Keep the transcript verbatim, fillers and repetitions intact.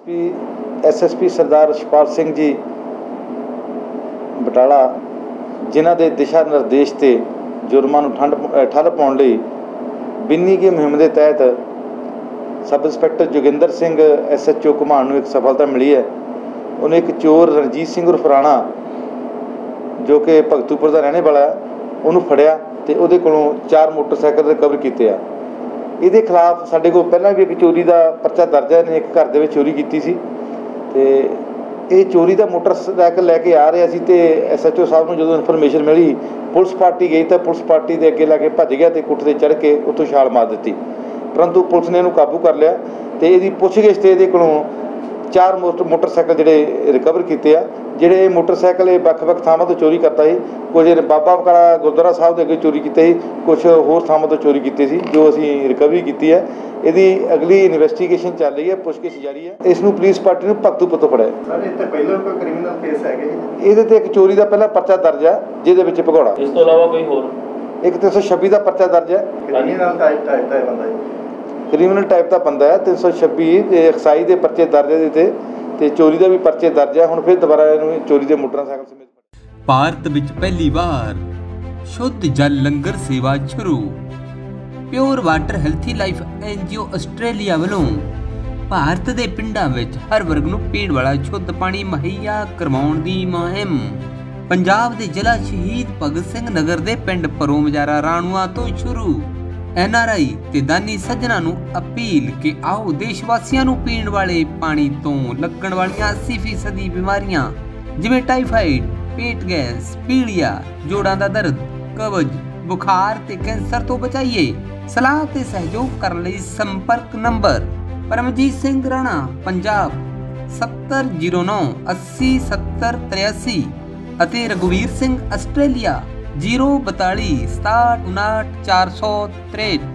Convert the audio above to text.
SP SSP Sardar Rachhpal Singh ji Batala जिन्हां दे दिशा निर्देश ते जुर्मां नूं ठंड ठੱਲ पाउण लई बिन्नी की मुहिम के तहत sub inspector Joginder Singh S H O Ghuman नूं एक सफलता मिली है। उन्हें एक चोर रणजीत सिंह उर्फ राणा जो कि भगतूपुर का रहने वाला है उन्होंने फड़िया तो वो कोलों चार मोटरसाइकिल रिकवर किए आ। ये खिलाफ साढ़े को पहला भी एक चोरी का परचा दर्ज है। ने एक घर के चोरी की सी तो ये चोरी का मोटरसाइकिल लैके आ रहा सी तो एस एच ओ साहब को जो इन्फॉर्मेशन मिली पुलिस पार्टी गई तो पुलिस पार्टी के अगे लाके भज गया तो कुट से चढ़ के उत्तों छाल मार दी, परंतु पुलिस ने इन्हू काबू कर लिया तो ये पुछगिछ से ये को चार मोटर मोटरसाइकिल जोड़े रिकवर किए आ। जोड़े मोटरसाइकिल ਵੱਖ-ਵੱਖ ਥਾਵਾਂ तो चोरी करता है, कुछ बाबा बकाला गुरुद्वारा साहब के अगे चोरी किए, कुछ होर ਥਾਵਾਂ तो चोरी की सी जो असी रिकवरी की है। यदि अगली इन्वेस्टिगेशन चल रही है, पुछगिछ जारी है। इसनू पुलिस पार्टी ने भगतूपुर तो फड़िया। सर इत्थे पहले कोई क्रिमिनल केस है कि ਇਹਦੇ ਤੇ एक चोरी का पहला परचा दर्ज है जिहदे विच भगौड़ा। इस तो इलावा कोई होर एक तीन सौ छब्बी का परचा दर्ज है। क्रिमिनल टाइप टाइप का बंदा है, क्रिमिनल टाइप का बंदा है। तीन सौ छब्बी एक्साइज के परचे दर्ज है ते चोरी का भी परचे दर्ज है। हुण फिर दोबारा इहनूं चोरी के मोटरसाइकिल समेत ਭਾਰਤ ਵਿੱਚ ਪਹਿਲੀ ਵਾਰ ਸ਼ੁੱਧ ਜਲ ਲੰਗਰ ਸੇਵਾ ਸ਼ੁਰੂ। Pure water healthy life NGO Australia ਵੱਲੋਂ ਭਾਰਤ ਦੇ ਪਿੰਡਾਂ ਵਿੱਚ ਹਰ ਵਰਗ ਨੂੰ ਪੀਣ ਵਾਲਾ ਸ਼ੁੱਧ ਪਾਣੀ ਮੁਹੱਈਆ ਕਰਵਾਉਣ ਦੀ ਮੁਹਿੰਮ ਪੰਜਾਬ ਦੇ ਜ਼ਿਲ੍ਹਾ ਸ਼ਹੀਦ ਭਗਤ ਸਿੰਘ ਨਗਰ ਦੇ ਪਿੰਡ ਪਰੋ ਮਜਾਰਾ ਰਾਣੂਆ ਤੋਂ ਸ਼ੁਰੂ। ਐਨ ਆਰ ਆਈ ਤੇ ਦਾਨੀ ਸੱਜਣਾ ਨੂੰ ਅਪੀਲ ਕਿ ਆਓ ਦੇਸ਼ ਵਾਸੀਆਂ ਨੂੰ ਪੀਣ ਵਾਲੇ ਪਾਣੀ ਤੋਂ ਲੱਗਣ ਵਾਲੀਆਂ अस्सी फीसदी ਬਿਮਾਰੀਆਂ ਜਿਵੇਂ ਟਾਈਫਾਈਡ, पेट गैस, पीलिया, जोड़ां दा दर्द, कब्ज, बुखार ते कैंसर तो बचाइए। सलाह ते सहयोग करने लई संपर्क नंबर परमजीत सिंह राणा पंजाब सत्तर जीरो नौ अस्सी सत्तर तिरासी ਅਤੇ रघुवीर सिंह आस्ट्रेलिया जीरो बताली सताहठ उनाहठ चार सौ तिरसठ।